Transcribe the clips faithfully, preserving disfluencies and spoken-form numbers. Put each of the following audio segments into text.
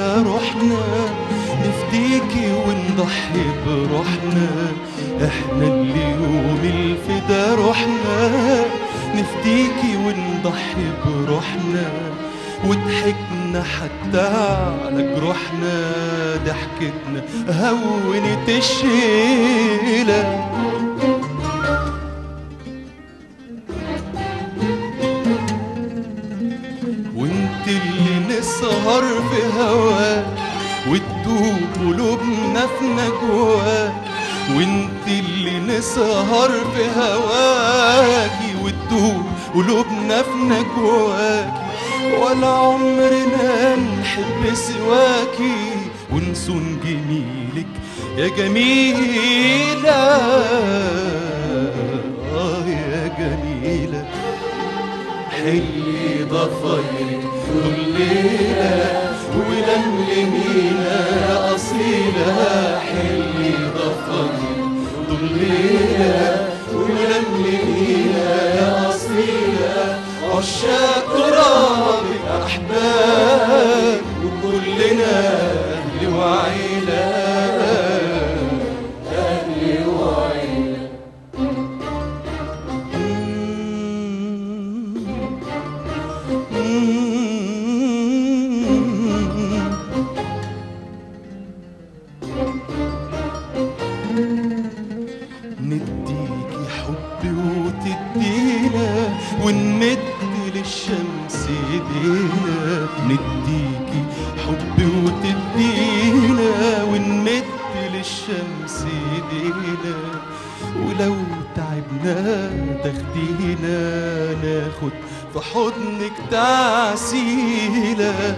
الفدا روحنا، نفديكي ونضحي بروحنا. احنا اليوم الفدا روحنا، نفديكي ونضحي بروحنا. وضحكنا حتى على جروحنا، ضحكتنا هونت الشيلة. وانت اللي نسهر في هواك وتدوب قلوبنا في نجواك. وانت اللي نسهر في هواكي وتدوب قلوبنا في نجواكي. ولا عمرنا نحب سواكي ونسون جميلك يا جميلة. آه يا جميلة، حلي ضفايرك كل ليلة ولملمينا يا أصيلة. حلي ضفايرك كل ليلة ولملمينا يا أصيلة. عشاق ترابك أحباب وكلنا أهل وعيلة، أهل وعيلة. نديكي حب وتدينا ونمد للشمس ايدينا. نديكي حب وتدينا ونمد للشمس ايدينا. ولو تعبنا تاخدينا ناخد في حضنك تعسيلة.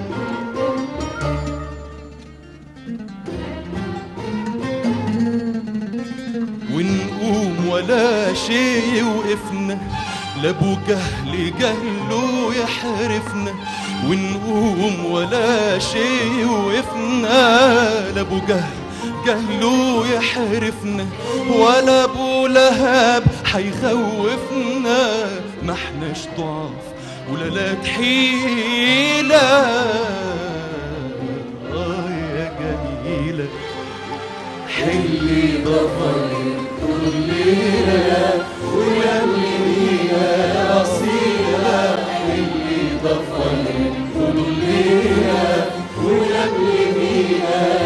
ونقوم ولا شي يوقفنا، لا ابو جهل جهله يحرفنا. ونقوم ولا شي يوقفنا، لا ابو جهل جهله يحرفنا. ولا ابو لهب حيخوفنا، ما احناش ضعاف ولا لا تحيلة. آه يا جميلة، حلي ضفايرك كل ليلة ويملينا يا أصيلة. حلي ضفايرك كل ليلة ويملينا